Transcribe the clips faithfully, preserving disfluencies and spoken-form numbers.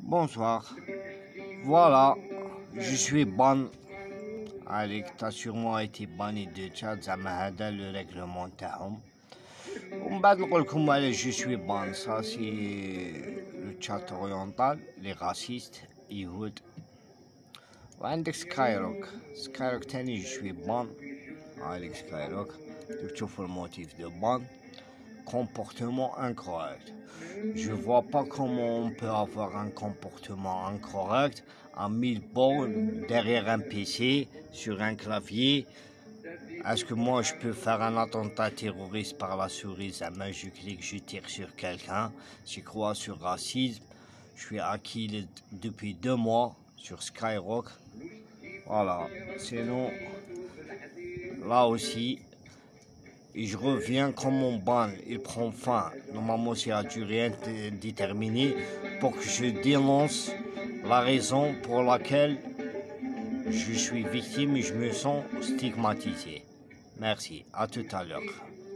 Bonsoir. Voilà, je suis ban. عليك t'as sûrement été banni de Tchad, زعما هذا le règlement تاعهم. ومن بعد نقول لكم على je suis ban, ça c'est le Tchad oriental, les racistes, يهود. وعندك سكايروك، سكايروك تاني je suis ban. عليك سكايروك، دوك تشوفوا الموتيف de ban. Comportement incorrect. Je vois pas comment on peut avoir un comportement incorrect à mille bornes derrière un P C, sur un clavier. Est-ce que moi je peux faire un attentat terroriste par la souris, à main je clique, je tire sur quelqu'un, je crois sur racisme. Je suis acquis depuis deux mois sur Skyrock. Voilà. Sinon, là aussi, et je reviens comme mon ban, il prend fin. Normalement, c'est à durée indéterminée pour que je dénonce la raison pour laquelle je suis victime et je me sens stigmatisé. Merci, à tout à l'heure.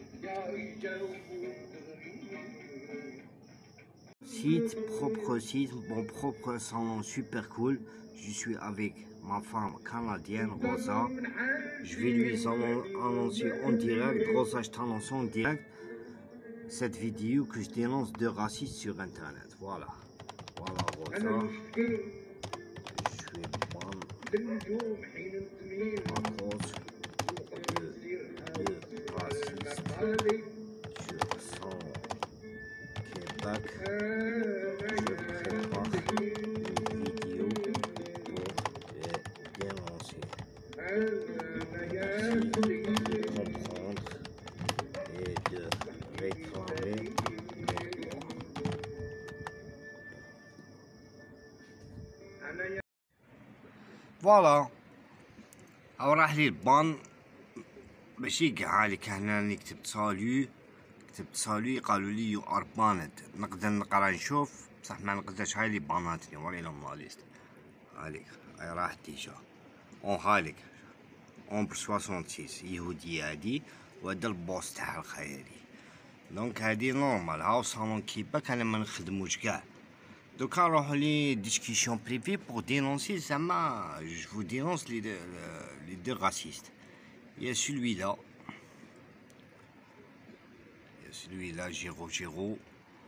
Site, propre site, mon propre salon super cool. Je suis avec ma femme canadienne, Rosa. Je vais lui annoncer en direct, Rosa, je t'annonce en direct cette vidéo que je dénonce de racisme sur Internet. Voilà. Voilà, Rosa. Je suis ban à cause de, de racisme sur son Québec. Je prépare une vidéo pour les dénoncer. Merci de comprendre et de réclamer mes droits. فوالا او راح لي البان ماشي كاع اللي كان هنا كتبت سالو كتبت سالو قالوا لي يو ار باند. نقدر نقرا نشوف بصح ما نقدرش. هاي اللي باناتني وري لهم لا ليست. هاليك هاي راحت ديجا اون هاليك اون ستة وستين يهودية هادي، وهذا البوس تاع الخيالي. دونك هادي نورمال. هاو صالون كيباك انا ما نخدموش كاع. دوكا نروحو لي ديسكسيون بريفي بور دينونسي. زعما جو فو دينونس لي لي دو راسيست. يا سلوي لا يا سلوي لا جيرو جيرو.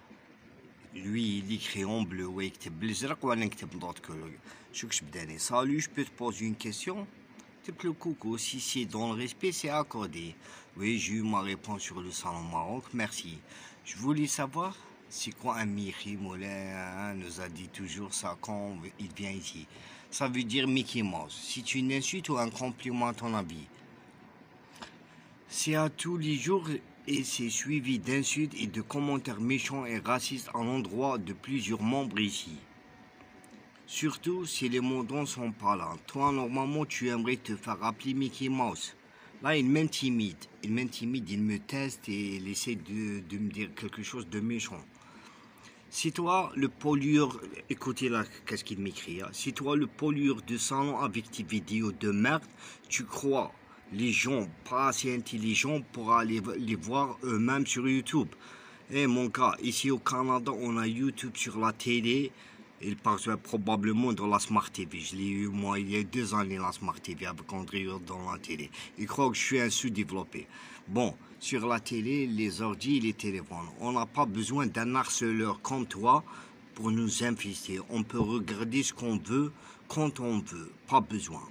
lui il écrit en bleu ويكتب بالازرق وانا نكتب d'autres couleurs. شوف كش بداني. salut, je peux te poser une question. Type le coucou, si c'est dans le respect, c'est accordé. Oui, j'ai eu ma réponse sur le salon Maroc, merci. Je voulais savoir, c'est quoi un Mickey Moulin nous a dit toujours ça quand il vient ici. Ça veut dire Mickey Mouse. C'est une insulte ou un compliment à ton avis? C'est à tous les jours et c'est suivi d'insultes et de commentaires méchants et racistes à l'endroit de plusieurs membres ici. Surtout si les mots sont pas là. Toi, normalement, tu aimerais te faire appeler Mickey Mouse. Là, il m'intimide. Il m'intimide, il me teste et il essaie de, de me dire quelque chose de méchant. Si toi, le pollueur... Écoutez là, qu'est-ce qu'il m'écrit. Hein? Si toi, le pollueur de salon avec tes vidéos de merde, tu crois les gens pas assez intelligents pour aller les voir eux-mêmes sur YouTube. Eh mon gars, ici au Canada, on a YouTube sur la télé. Il passe probablement dans la Smart T V. Je l'ai eu moi il y a deux années la Smart T V avec André dans la télé. Il croit que je suis un sous-développé. Bon, sur la télé, les ordi et les téléphones. On n'a pas besoin d'un harceleur comme toi pour nous infester. On peut regarder ce qu'on veut quand on veut. Pas besoin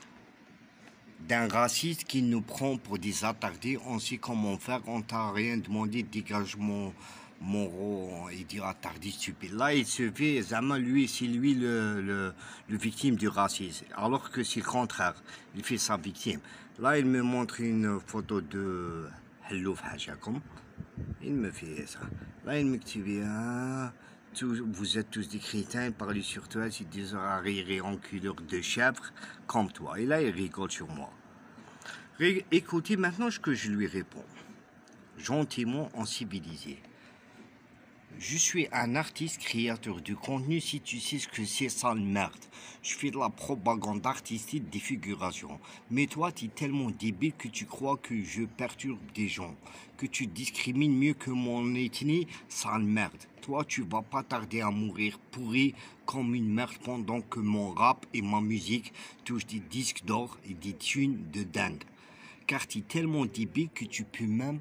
d'un raciste qui nous prend pour des attardés. On sait comment faire. On t'a rien demandé. Dégagement Moreau, il dit attardé stupide. Là, il se fait, Zama, lui, c'est lui le, le, le victime du racisme. Alors que c'est le contraire. Il fait sa victime. Là, il me montre une photo de Hello Hajakom. Il me fait ça. Là, il me dit, ah, vous êtes tous des crétins, parlez sur toi, c'est des arriérés enculeurs de chèvres comme toi. Et là, il rigole sur moi. Écoutez maintenant ce que je lui réponds. Gentiment, en civilisé. Je suis un artiste créateur de contenu, si tu sais ce que c'est, sale merde. Je fais de la propagande artistique des figurations. Mais toi, tu es tellement débile que tu crois que je perturbe des gens, que tu discrimines mieux que mon ethnie, sale merde. Toi, tu vas pas tarder à mourir pourri comme une merde pendant que mon rap et ma musique touchent des disques d'or et des thunes de dingue. Car tu es tellement débile que tu peux même...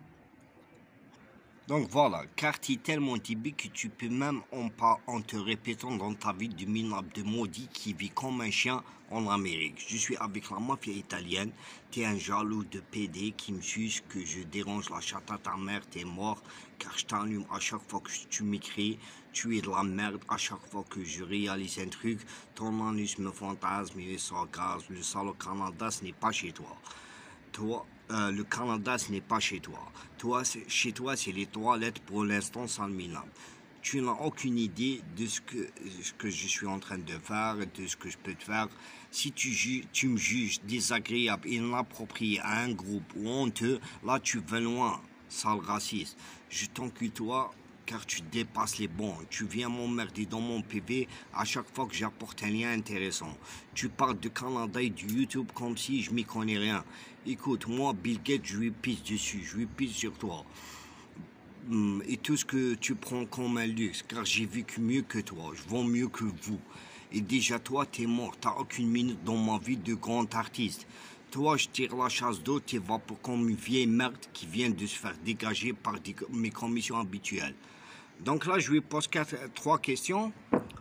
Donc voilà, car tu es tellement débile que tu peux même en pas en te répétant dans ta vie de minable de maudit qui vit comme un chien en Amérique. Je suis avec la mafia italienne, t'es un jaloux de P D qui me suce, que je dérange la chatte à ta mère, t'es mort, car je t'allume à chaque fois que tu m'écris, tu es de la merde à chaque fois que je réalise un truc, ton anus me fantasme, il est sarcasme, le sale au Canada ce n'est pas chez toi. Toi, euh, le Canada, ce n'est pas chez toi. Toi, chez toi, c'est les toilettes pour l'instant sans Milan. Tu n'as aucune idée de ce que, ce que je suis en train de faire, de ce que je peux te faire. Si tu, ju tu me juges désagréable, inapproprié à un groupe ou honteux, là tu vas loin, sale raciste. Je t'encule toi, car tu dépasses les bons. Tu viens m'emmerder dans mon P V à chaque fois que j'apporte un lien intéressant. Tu parles de Canada et du YouTube comme si je m'y connais rien. Écoute, moi, Bill Gates, je lui pisse dessus, je lui pisse sur toi. Et tout ce que tu prends comme un luxe, car j'ai vécu mieux que toi, je vaux mieux que vous. Et déjà, toi, t'es mort, t'as aucune minute dans ma vie de grand artiste. Toi, je tire la chasse d'eau, t'es vapeur comme une vieille merde qui vient de se faire dégager par des, mes commissions habituelles. Donc là, je lui pose quatre, trois questions.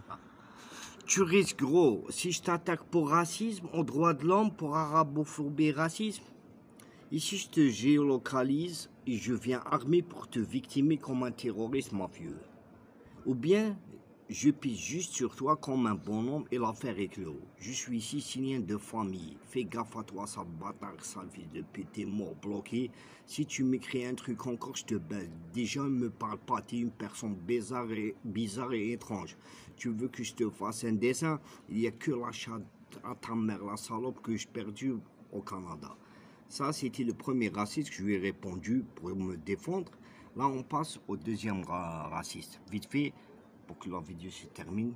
Tu risques gros, si je t'attaque pour racisme, aux droits de l'homme, pour arabophobie, racisme. Ici, je te géolocalise et je viens armé pour te victimer comme un terroriste mafieux. Ou bien, je pisse juste sur toi comme un bonhomme et l'affaire est clos. Je suis sicilien de famille. Fais gaffe à toi, sale bâtard, sale fils de pute, t'es mort bloqué. Si tu m'écris un truc encore, je te baise. Déjà, ne me parle pas, t'es une personne bizarre et, bizarre et étrange. Tu veux que je te fasse un dessin? Il n'y a que la chatte à ta mère, la salope que j'ai perdue au Canada. Ça, c'était le premier raciste que je lui ai répondu pour me défendre. Là, on passe au deuxième ra raciste. Vite fait, pour que la vidéo se termine.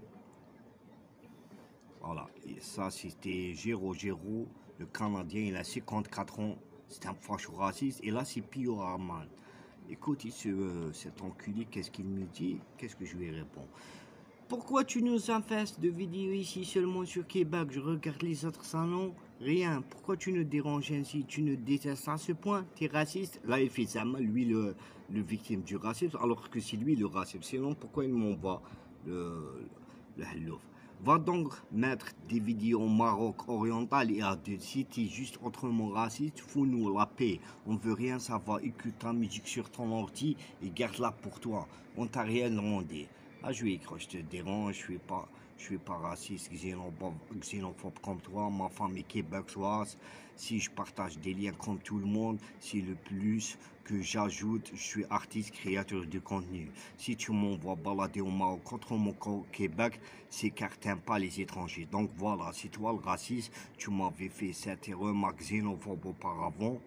Voilà. Et ça, c'était Géro Géro, le Canadien. Il a cinquante-quatre ans. C'est un facho raciste. Et là, c'est Pio Arman. Écoute, ce, euh, cet enculé, qu'est-ce qu'il me dit? Qu'est-ce que je lui réponds? Pourquoi tu nous infestes de vidéos ici seulement sur Québec? Je regarde les autres salons, rien. Pourquoi tu nous déranges ainsi? Tu nous détestes à ce point? T'es raciste? Là, il fait ça mal, lui, le, le victime du racisme, alors que c'est lui le raciste. Sinon, pourquoi il m'envoie le, le hallouf? Va donc mettre des vidéos au Maroc oriental et à deux. Si t'es juste autrement raciste, fous-nous la paix. On veut rien savoir. Écoute ta musique sur ton ordi et garde-la pour toi. On t'a rien demandé. Ah, je lui ai je te dérange, je suis pas, je suis pas raciste, xénophobe, xénophobe comme toi, ma femme est québécoise, si je partage des liens comme tout le monde, c'est le plus que j'ajoute, je suis artiste, créateur de contenu. Si tu m'envoies balader au Maroc contre mon Québec, c'est car t'aimes pas les étrangers. Donc voilà, c'est toi le raciste, tu m'avais fait cette remarque xénophobe auparavant,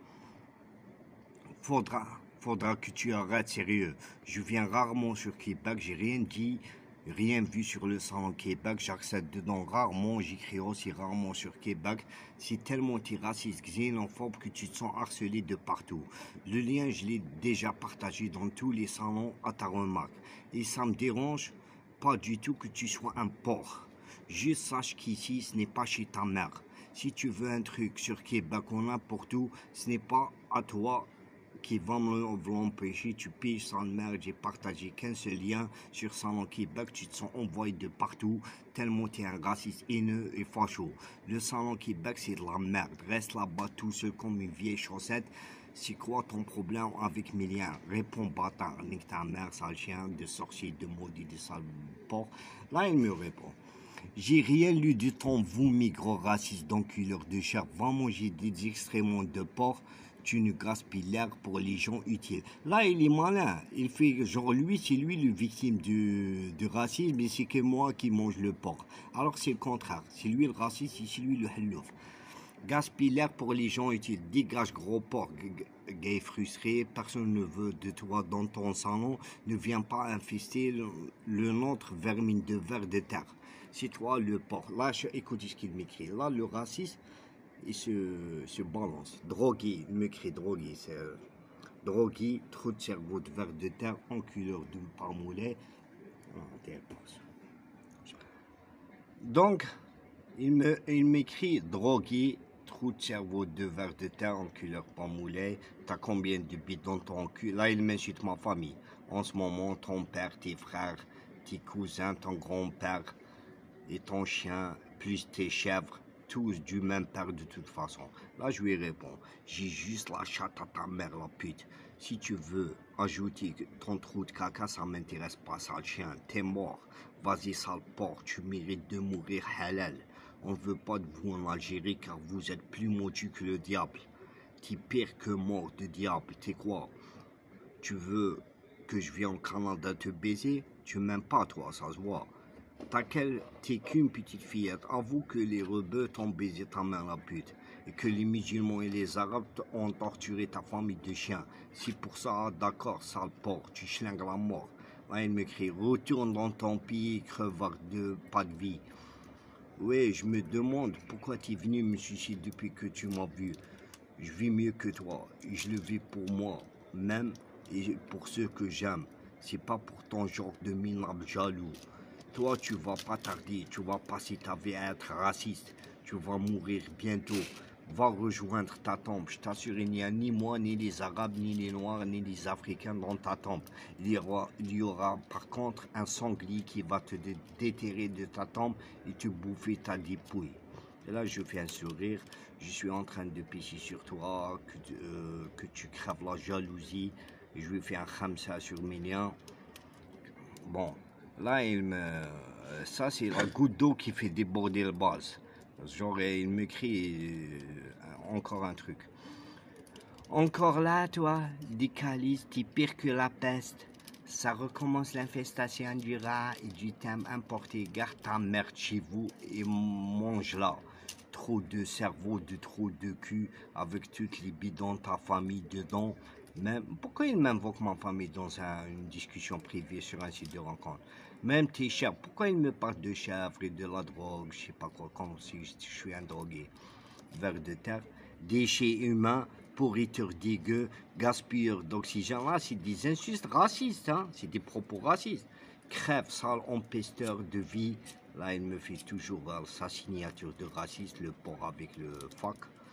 faudra... Faudra que tu arrêtes, sérieux. Je viens rarement sur Québec, j'ai rien dit, rien vu sur le salon Québec, j'accepte dedans rarement, j'écris aussi rarement sur Québec. C'est tellement t'es raciste, xénophobe que tu te sens harcelé de partout. Le lien, je l'ai déjà partagé dans tous les salons à ta remarque. Et ça me dérange pas du tout que tu sois un porc. Juste sache qu'ici, ce n'est pas chez ta mère. Si tu veux un truc sur Québec ou n'importe où, ce n'est pas à toi qui va me l'empêcher, tu piges sans merde, j'ai partagé qu'un seul lien sur Salon Québec, tu te sens envoyé de partout, tellement tu es un raciste haineux et facho. Le Salon Québec, c'est de la merde, reste là-bas tout seul comme une vieille chaussette. C'est quoi ton problème avec mes liens? Réponds bâtard, nique ta mère, sale chien, de sorcier, de maudit, de sale porc. Là, il me répond. J'ai rien lu de ton vous, migros raciste d'enculeur de chair. Va manger des excréments de porc. Tu ne gaspilles l'air pour les gens utiles. Là, il est malin. Il fait genre lui, c'est lui le victime du, du racisme et c'est que moi qui mange le porc. Alors c'est le contraire. C'est lui le raciste et c'est lui le hallouf. Gaspille l'air pour les gens utiles. Dégage gros porc, gay frustré. Personne ne veut de toi dans ton salon. Ne viens pas infester le, le nôtre vermine de vers de terre. C'est toi le porc. Là, je, écoute ce qu'il m'écrit. Là, le raciste, il se, se balance. Drogué, il m'écrit drogué. C'est euh, drogué, trou de cerveau de vers de terre, enculeur de parmoulet. Donc, il me, il m'écrit drogué, trou de cerveau de vers de terre, enculeur parmoulet. T'as combien de bites dans ton cul? Là, il m'insulte ma famille. En ce moment, ton père, tes frères, tes cousins, ton grand-père et ton chien, plus tes chèvres, tous du même père de toute façon. Là, je lui réponds, j'ai juste la chatte à ta mère, la pute. Si tu veux ajouter ton trou de caca, ça m'intéresse pas, sale chien. T'es mort. Vas-y, sale porc, tu mérites de mourir halal. On veut pas de vous en Algérie car vous êtes plus maudit que le diable. T'es pire que mort de diable. T'es quoi? Tu veux que je vienne au Canada te baiser? Tu m'aimes pas, toi, ça se voit. T'as quelle... T'es qu'une petite fillette. Avoue que les rebeux t'ont baisé ta mère la pute. Et que les musulmans et les arabes ont torturé ta famille de chiens. C'est pour ça, d'accord, sale porc, tu schlingues la mort. Là, il me crie, retourne dans ton pays, crevard de pas de vie. Oui, je me demande pourquoi tu es venu me suicider depuis que tu m'as vu. Je vis mieux que toi. Et je le vis pour moi, même, et pour ceux que j'aime. C'est pas pour ton genre de minable jaloux. Toi, tu vas pas tarder, tu vas passer ta vie à être raciste. Tu vas mourir bientôt. Va rejoindre ta tombe. Je t'assure, il n'y a ni moi, ni les Arabes, ni les Noirs, ni les Africains dans ta tombe. Il y aura, il y aura par contre un sanglier qui va te dé déterrer de ta tombe et te bouffer ta dépouille. Et là, je fais un sourire. Je suis en train de pisser sur toi, que, euh, que tu crèves la jalousie. Et je lui fais un khamsa sur mes liens. Bon. Là, il me... ça, c'est la goutte d'eau qui fait déborder le vase. Genre, il m'écrit euh, encore un truc. Encore là, toi, des calices, t'es pire que la peste. Ça recommence l'infestation du rat et du thym importé. Garde ta merde chez vous et mange-la. Trop de cerveau, de trop de cul, avec toutes les bidons de ta famille dedans. Même, pourquoi il m'invoque ma famille dans un, une discussion privée sur un site de rencontre? Même tes chèvres, pourquoi il me parle de chèvres et de la drogue, je sais pas quoi, comme si je suis un drogué. Vers de terre, déchets humains, pourriture dégueu, gaspilleur d'oxygène. Là, c'est des insultes racistes, hein? C'est des propos racistes. Crève, sale, empesteur de vie. Là, il me fait toujours euh, sa signature de raciste, le port avec le fuck.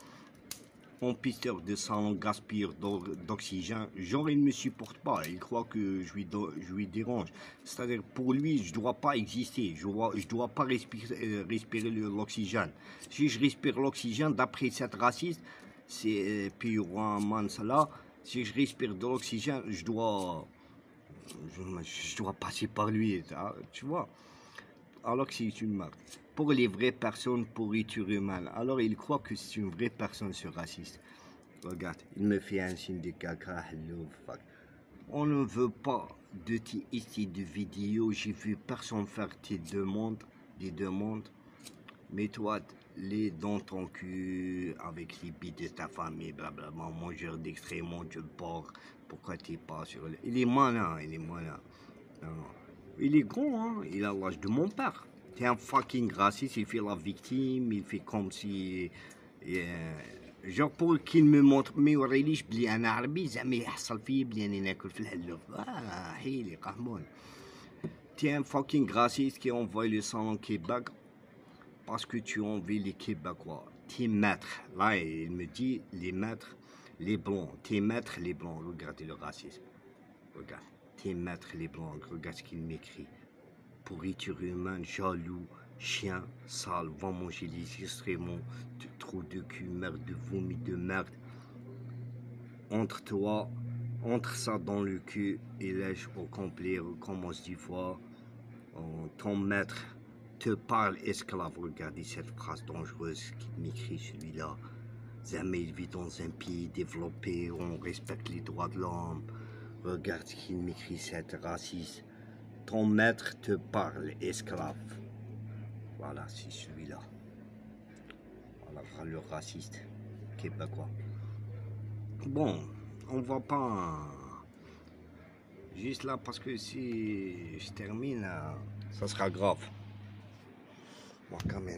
Empesteur de sang, gaspilleur d'oxygène. Genre, il ne me supporte pas. Il croit que je lui, je lui dérange. C'est-à-dire, pour lui, je ne dois pas exister. Je ne dois, je dois pas respirer, respirer l'oxygène. Si je respire l'oxygène, d'après cette raciste, c'est puis man là. Si je respire de l'oxygène, je dois, je, je dois passer par lui. Tu vois? Alors que c'est une marque. Pour les vraies personnes, pourriture humaine. Alors il croit que c'est une vraie personne, ce raciste. Regarde, il me fait un signe de caca. Hello, fuck. On ne veut pas de tes ici de vidéos. J'ai vu personne faire tes demandes, des demandes. Mets-toi les dans ton cul avec les bites de ta famille, blablabla. Mangeur d'extrait, mange le porc. Pourquoi t'es pas sur le... Il est malin, il est malin. Non, non. Il est grand, hein. Il a l'âge de mon père. C'est un fucking raciste, il fait la victime, il fait comme si... Euh, genre pour qu'il me montre ما يوريليش بلي انا عربي زعما يحصل فيا بلي انا ناكل في الحلوف. Ah, حيلي قهمون. T'es un fucking raciste qui envoie le sang au Québec parce que tu envies les Québécois. Tes maîtres, là il me dit les maîtres, les blancs. Tes maîtres, les blancs. Regardez le racisme. Regarde. Tes maîtres, les blancs. Regarde ce qu'il m'écrit. Pourriture humaine, jaloux, chien, sale, va manger les extréments, trou de cul, merde de vomi de merde. Entre toi, entre ça dans le cul et lèche au complet, recommence dix fois. Ton maître te parle esclave. Regardez cette phrase dangereuse qui m'écrit celui-là. Jamais il vit dans un pays développé où on respecte les droits de l'homme. Regarde ce qu'il m'écrit, cette raciste. Ton maître te parle, esclave. Voilà, c'est celui-là. Voilà, le raciste québécois. Bon, on va pas juste là parce que si je termine, ça sera grave. Bon, quand même.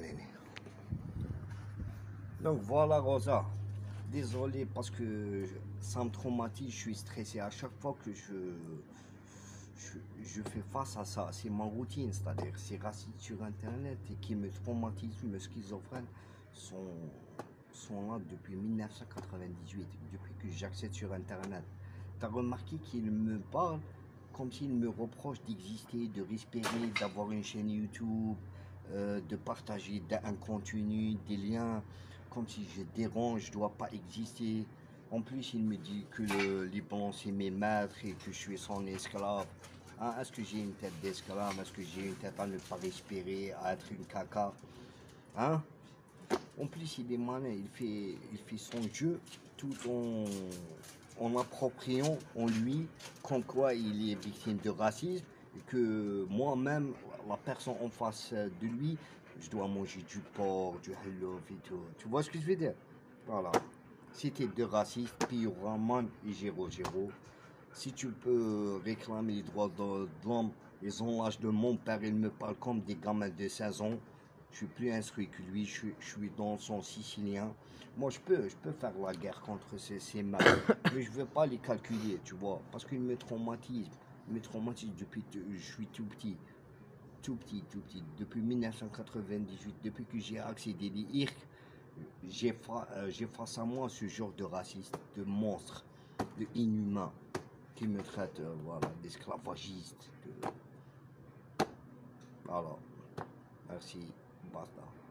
Donc voilà Rosa. Désolé parce que ça me traumatise, je suis stressé à chaque fois que je, je, je fais face à ça. C'est ma routine, c'est-à-dire ces racistes sur internet et qui me traumatisent, me schizophrènes sont, sont là depuis mille neuf cent quatre-vingt-dix-huit, depuis que j'accède sur internet. Tu as remarqué qu'ils me parlent comme s'ils me reprochent d'exister, de respirer, d'avoir une chaîne YouTube, euh, de partager un contenu, des liens, comme si je dérange, je ne dois pas exister. En plus, il me dit que le Liban, c'est mes maîtres et que je suis son esclave. Hein, est-ce que j'ai une tête d'esclave? Est-ce que j'ai une tête à ne pas respirer, à être une caca? Hein? En plus, il est malin, il fait, il fait son jeu tout en, en appropriant en lui comme quoi il est victime de racisme et que moi-même, la personne en face de lui, je dois manger du porc, du hallouf et tout. Tu vois ce que je veux dire? Voilà. Si tu es deux racistes, Pyroman et Géro Géro, si tu peux réclamer les droits de l'homme, ils ont l'âge de mon père, il me parle comme des gamins de seize ans. Je suis plus instruit que lui, je suis, je suis dans son sicilien. Moi, je peux, je peux faire la guerre contre ces, ces mecs, mais je ne veux pas les calculer, tu vois, parce qu'ils me traumatisent. Ils me traumatisent depuis que je suis tout petit. Tout petit, tout petit. Depuis mille neuf cent quatre-vingt-dix-huit, depuis que j'ai accédé à l'I R C, j'ai fa euh, face à moi ce genre de raciste, de monstre, de inhumain, qui me traite euh, voilà, d'esclavagiste. De... Voilà. Merci. Basta.